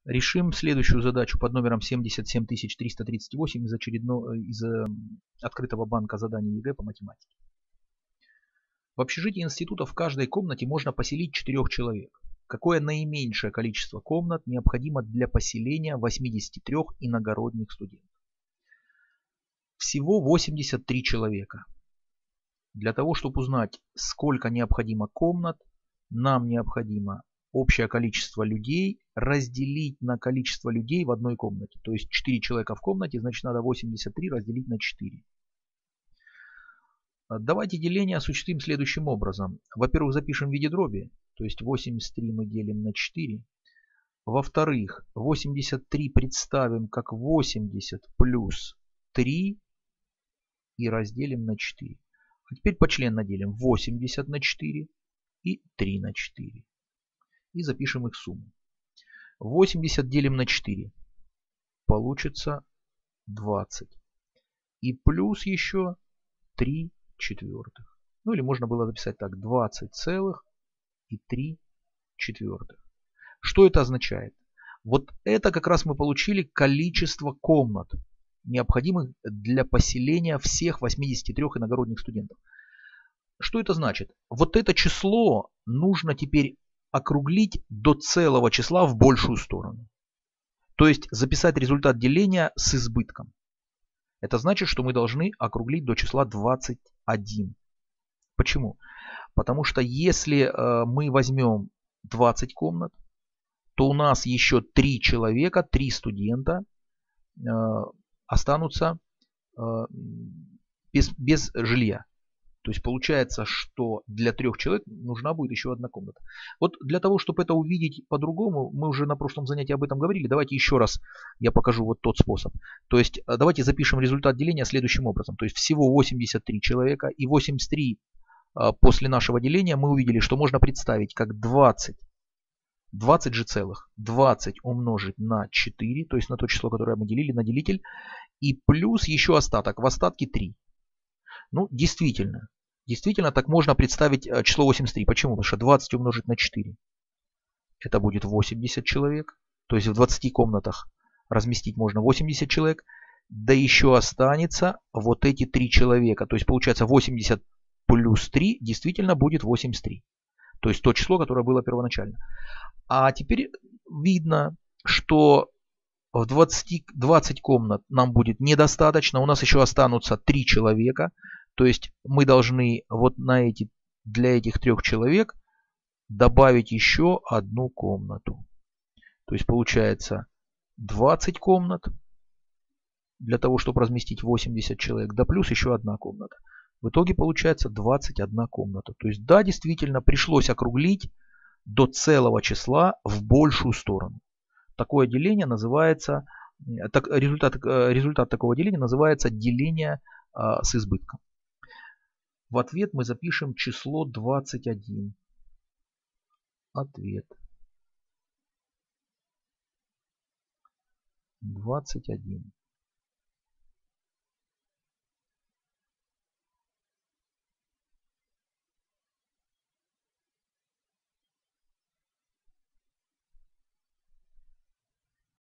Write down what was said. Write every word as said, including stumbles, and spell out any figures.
Решим следующую задачу под номером семьдесят семь тысяч триста тридцать восемь из, очередного, из открытого банка заданий ЕГЭ по математике. В общежитии института в каждой комнате можно поселить четырех человек. Какое наименьшее количество комнат необходимо для поселения восьмидесяти трёх иногородних студентов? Всего восемьдесят три человека. Для того, чтобы узнать, сколько необходимо комнат, нам необходимо общее количество людей разделить на количество людей в одной комнате. То есть четыре человека в комнате, значит надо восемьдесят три разделить на четыре. Давайте деление осуществим следующим образом. Во-первых, запишем в виде дроби, то есть восемьдесят три мы делим на четыре. Во-вторых, восемьдесят три представим как восемьдесят плюс три и разделим на четыре. А теперь почленно делим восемьдесят на четыре и три на четыре. И запишем их сумму. восемьдесят делим на четыре. Получится двадцать. И плюс еще три четвертых. Ну или можно было записать так. двадцать целых и три четвертых. Что это означает? Вот это как раз мы получили количество комнат, необходимых для поселения всех восьмидесяти трёх иногородних студентов. Что это значит? Вот это число нужно теперь округлить до целого числа в большую сторону. То есть записать результат деления с избытком. Это значит, что мы должны округлить до числа двадцать один. Почему? Потому что если мы возьмем двадцать комнат, то у нас еще три человека, три студента останутся без, без жилья. То есть получается, что для трех человек нужна будет еще одна комната. Вот для того, чтобы это увидеть по-другому, мы уже на прошлом занятии об этом говорили. Давайте еще раз я покажу вот тот способ. То есть давайте запишем результат деления следующим образом. То есть всего восемьдесят три человека и восемьдесят три после нашего деления мы увидели, что можно представить как двадцать. двадцать же целых. двадцать умножить на четыре, то есть на то число, которое мы делили, на делитель. И плюс еще остаток. В остатке три. Ну, действительно. Действительно, так можно представить число восемьдесят три. Почему? Потому что двадцать умножить на четыре. Это будет восемьдесят человек. То есть в двадцати комнатах разместить можно восемьдесят человек. Да еще останется вот эти три человека. То есть получается восемьдесят плюс три действительно будет восемьдесят три. То есть то число, которое было первоначально. А теперь видно, что в двадцати, двадцать комнат нам будет недостаточно. У нас еще останутся три человека. То есть мы должны вот на эти, для этих трех человек добавить еще одну комнату. То есть получается двадцать комнат для того, чтобы разместить восемьдесят человек. Да плюс еще одна комната. В итоге получается двадцать одна комната. То есть да, действительно пришлось округлить до целого числа в большую сторону. Такое деление называется, так, результат, результат такого деления называется деление а, с избытком. В ответ мы запишем число двадцать один. Ответ. двадцать один.